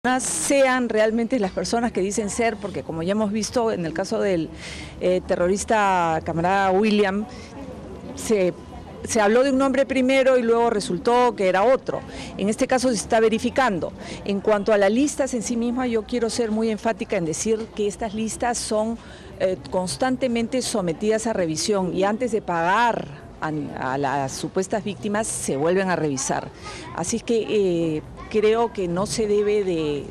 Sean realmente las personas que dicen ser, porque como ya hemos visto en el caso del terrorista camarada William, se habló de un nombre primero y luego resultó que era otro. En este caso se está verificando. En cuanto a las listas en sí mismas, yo quiero ser muy enfática en decir que estas listas son constantemente sometidas a revisión y antes de pagar a las supuestas víctimas se vuelven a revisar. Así es que creo que no se debe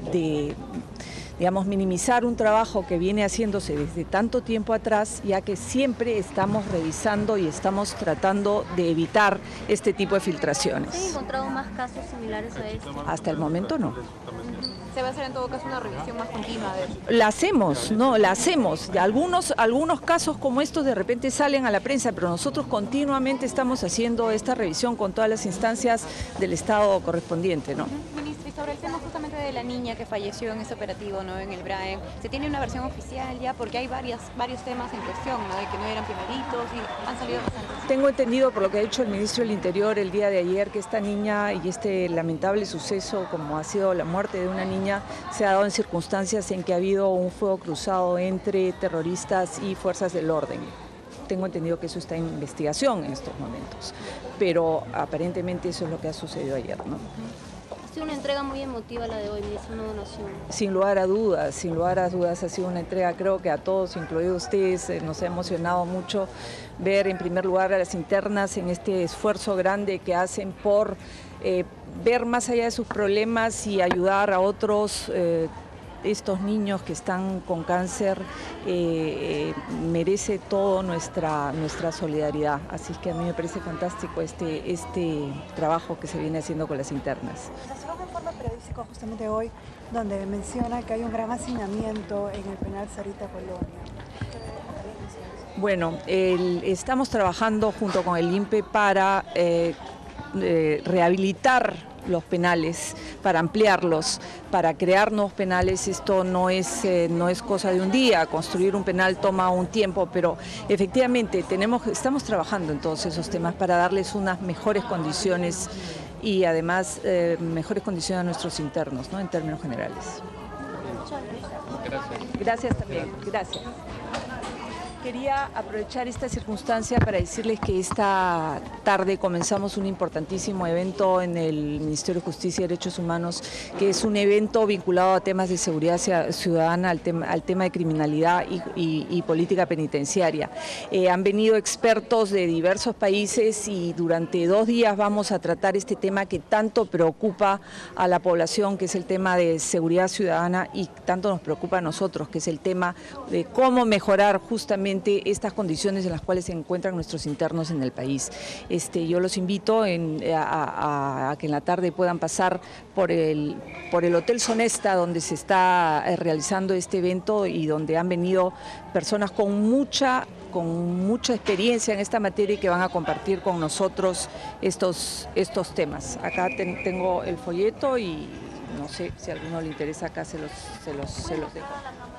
digamos, minimizar un trabajo que viene haciéndose desde tanto tiempo atrás, ya que siempre estamos revisando y estamos tratando de evitar este tipo de filtraciones. ¿Se han encontrado más casos similares a estos? Hasta el momento no. ¿Se va a hacer en todo caso una revisión más continua de eso? La hacemos, no, la hacemos. Algunos casos como estos de repente salen a la prensa, pero nosotros continuamente estamos haciendo esta revisión con todas las instancias del Estado correspondiente, ¿no? Ministra, y sobre el tema justamente de la niña que falleció en ese operativo, ¿no?, en el BRAE, ¿se tiene una versión oficial ya? Porque hay varios temas en cuestión, ¿no?, de que no eran primeritos y han salido bastantes. Tengo entendido por lo que ha dicho el ministro del Interior el día de ayer que esta niña y este lamentable suceso, como ha sido la muerte de una niña, se ha dado en circunstancias en que ha habido un fuego cruzado entre terroristas y fuerzas del orden. Tengo entendido que eso está en investigación en estos momentos, pero aparentemente eso es lo que ha sucedido ayer, ¿no? Ha sido una entrega muy emotiva la de hoy, ministro, una donación. Sin lugar a dudas ha sido una entrega, creo que a todos, incluido ustedes, nos ha emocionado mucho ver en primer lugar a las internas en este esfuerzo grande que hacen por ver más allá de sus problemas y ayudar a otros. Estos niños que están con cáncer merece toda nuestra solidaridad, así que a mí me parece fantástico este trabajo que se viene haciendo con las internas. Nació un informe periodístico justamente hoy donde menciona que hay un gran hacinamiento en el penal Sarita Colonia. Bueno, estamos trabajando junto con el INPE para rehabilitar los penales, para ampliarlos, para crear nuevos penales. Esto no es cosa de un día, construir un penal toma un tiempo, pero efectivamente estamos trabajando en todos esos temas para darles unas mejores condiciones y además mejores condiciones a nuestros internos, ¿no?, en términos generales. Gracias también, gracias. Quería aprovechar esta circunstancia para decirles que esta tarde comenzamos un importantísimo evento en el Ministerio de Justicia y Derechos Humanos, que es un evento vinculado a temas de seguridad ciudadana, al tema de criminalidad y política penitenciaria. Han venido expertos de diversos países y durante 2 días vamos a tratar este tema que tanto preocupa a la población, que es el tema de seguridad ciudadana, y tanto nos preocupa a nosotros, que es el tema de cómo mejorar justamente estas condiciones en las cuales se encuentran nuestros internos en el país. Yo los invito a que en la tarde puedan pasar por el Hotel Sonesta, donde se está realizando este evento y donde han venido personas con mucha experiencia en esta materia y que van a compartir con nosotros estos temas. Acá tengo el folleto y no sé si a alguno le interesa, acá se los dejo.